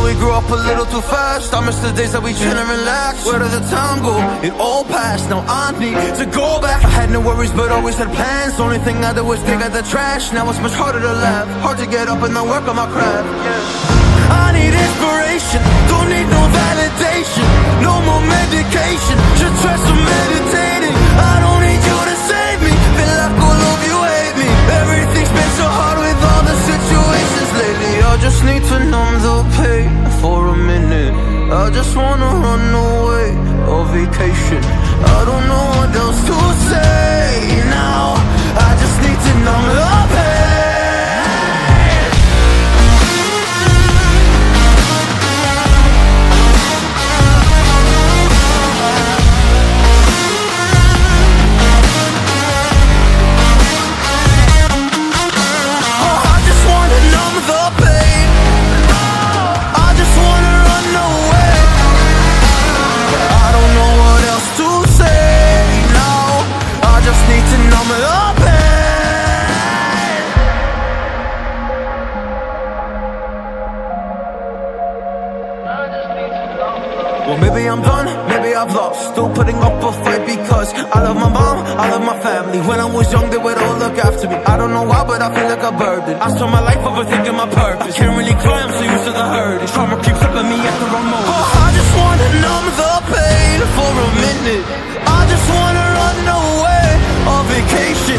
we grew up a little too fast. I miss the days that we chill and relax. Where did the time go? It all passed, now I need to go back. I had no worries but always had plans. The only thing I did was dig out the trash. Now it's much harder to laugh, hard to get up and then work on my craft. I need inspiration, don't need no validation. No more medication, just try some meditating. I don't need you to save me, feel like all of you hate me. Everything's been so hard with all the situations lately. I just need to numb the pain for a minute. I just wanna run away on vacation. I don't know what else to say now. I just need to numb the pain. Well, maybe I'm done, maybe I've lost. Still putting up a fight because I love my mom, I love my family. When I was young, they would all look after me. I don't know why, but I feel like a burden. I spend my life overthinking my purpose. I can't really cry, I'm so used to the hurt. Trauma keeps flipping me at the wrong moment. Oh, I just wanna numb the pain for a minute. I just wanna run away on vacation.